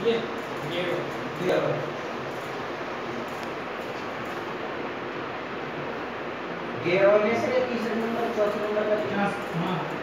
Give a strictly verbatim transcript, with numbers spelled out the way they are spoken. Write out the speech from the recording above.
ये ये दिया हुआ है। गियर और में से तीसरे नंबर चौथे नंबर का हाँ